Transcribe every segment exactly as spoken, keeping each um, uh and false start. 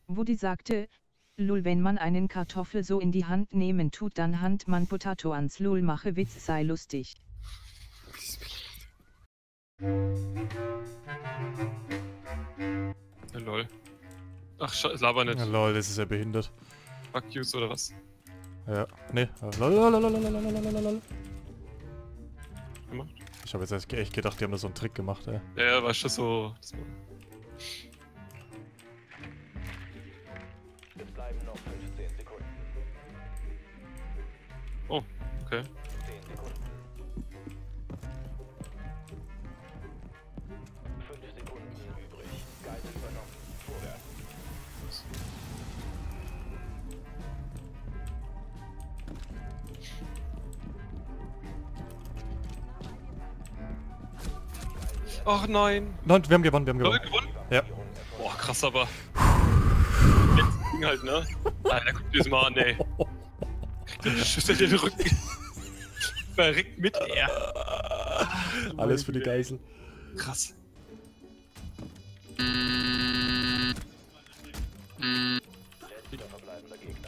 Woody sagte, Lul, wenn man einen Kartoffel so in die Hand nehmen tut, dann hand man Potato ans Lul, mache Witz, sei lustig. Ja, lol. Ach, Scheiße, laber nicht. Ja, lol, das ist ja behindert. Fuck yous oder was? Ja, ne. Lol. Gemacht? Ich habe jetzt echt gedacht, die haben da so einen Trick gemacht, ey. Ja, weißt du, so... Das war... Es bleiben noch fünfzehn Sekunden. Oh, okay. zehn Sekunden. fünf Sekunden übrig. Geisel übernommen. Vorwärts. Ach nein! Nein, wir haben gewonnen, wir haben Lol, gewonnen. gewonnen? Ja. Boah, krass aber. Letztes Ding halt, ne? Alter, guck dir das mal an, ey. Kriegt der Schüssel den Rücken. Verreckt mit, er. Alles für die Geisel. Krass. Letzter verbleibender Gegner.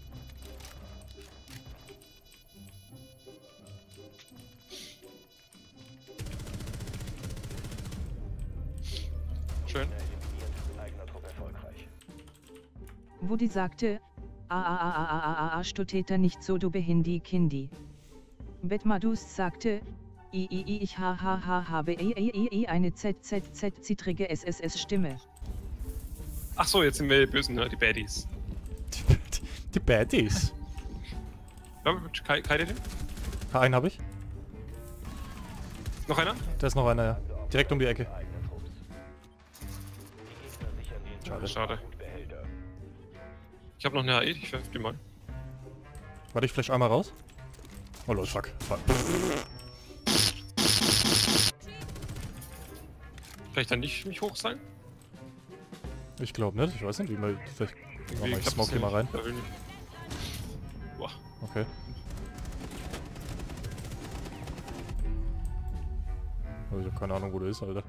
Schön. Eigener Trupp erfolgreich. Woody sagte, a a a a a a a stutteter nicht so, du behindi Kindi. Betmadus sagte, i i i ich ha ha ha habe e e e e eine z z z zittrige s s s Stimme. Ach so, jetzt sind wir die Bösen, ne? Die Baddies. Die, die Baddies. Ja, Kai, Kai den? Einen habe ich. Noch einer? Da ist noch einer, ja. Direkt um die Ecke. Eigene Trupps. Die Gegner sichern den Schade. Schade. Behälter. Ich hab noch eine A E, ich werf die mal. Warte, ich flash einmal raus. Oh los, fuck. fuck. Vielleicht dann nicht mich hoch sein? Ich glaube nicht, ich weiß nicht, wie man... Vielleicht machen wir mal, ich klappt smoke das hier mal rein. nicht. Da will nicht. Boah. Okay. Also ich hab keine Ahnung, wo der ist, Alter.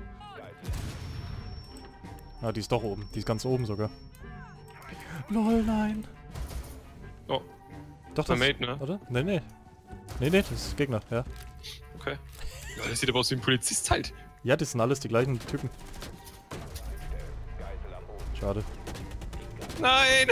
Ah, die ist doch oben. Die ist ganz oben sogar. Lol, nein. Oh, Doch, der das... Mate, ne? Oder? Nee, nee. Nee, nee, das ist Gegner, ja. Okay. Ja, das sieht aber aus wie ein Polizist halt. Ja, das sind alles die gleichen Typen. Geisel am Boden. Schade. Nein!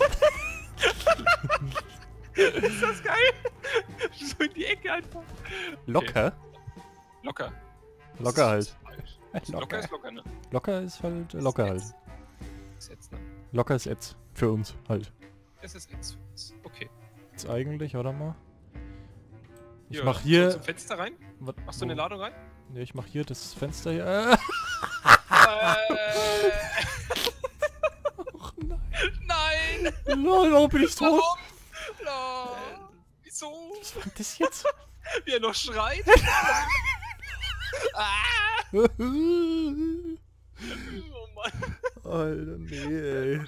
Ist das geil? So in die Ecke einfach. Locker? Locker. Locker halt. Locker. Locker ist locker, ne? Locker ist halt locker halt. Ist jetzt, ne? Locker ist jetzt. Für uns halt. Es ist jetzt für uns. Okay. Jetzt eigentlich, warte mal. Ich Ja, mach hier... Zum Fenster rein? Wat, Machst du eine wo- Ladung rein? Nee, ich mach hier das Fenster hier. Äh. äh, Och nein. nein! Lol, warum bin ich tot? Warum? No. Wieso? Was war das jetzt? Wie er noch schreit? ah! Alter, Oh Mann. nee, ey.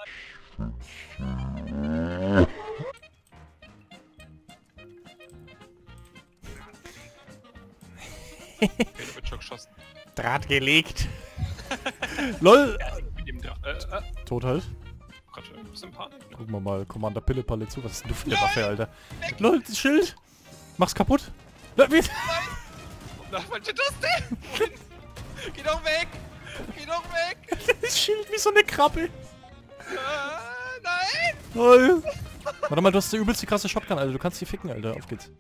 Okay, da wird schon geschossen. Draht gelegt. Lol. Mit dem Dra äh, äh, Tot halt. Gott, ein bisschen Panik, ne? Gucken wir mal Commander Pillepalle zu. Was ist denn du für eine Waffe, Alter? Lol, das Schild. Mach's kaputt. Lol, wie? Na, falsche Taste! Geh doch weg! Geh doch weg! Das Schild wie so eine Krabbe. Äh, nein! Lol. Warte mal, du hast die übelste krasse Shotgun, Alter. Du kannst hier ficken, Alter. Auf geht's.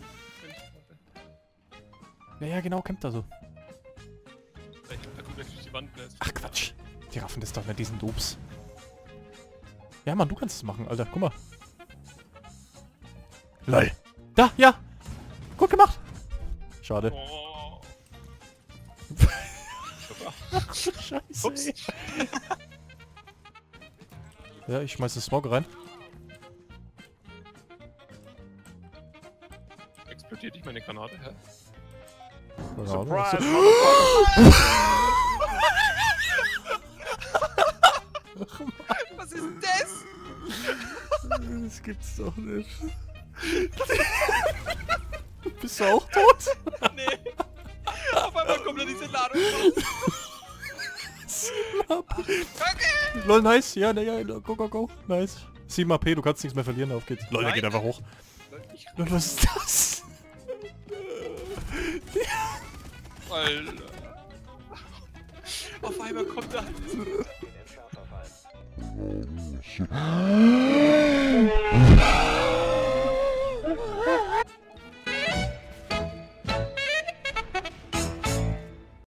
Ja, ja, genau, kämpft da so. Da kommt gleich durch die Wand, ne? Ach, Quatsch. Die raffen das doch nicht, diesen Dupes. Ja, Mann, du kannst es machen, Alter. Guck mal. Lol. Da, ja. Gut gemacht. Schade. Oh. Scheiße, Ups. ey. Ja, ich schmeiß das Smog rein. Explodiert nicht meine Granate, hä? Keine Ahnung, Surprise, Was ist das? das gibt's doch nicht. Bist du auch tot? Nee. Auf einmal kommt da diese Ladung raus. ab. Lol, nice. Ja, na ja, go, go, go. Nice. sieben A P, du kannst nichts mehr verlieren, auf geht's. Lol, der geht einfach hoch. Lol, was ist das? Alter. Auf einmal kommt er. Den Entschärferfall.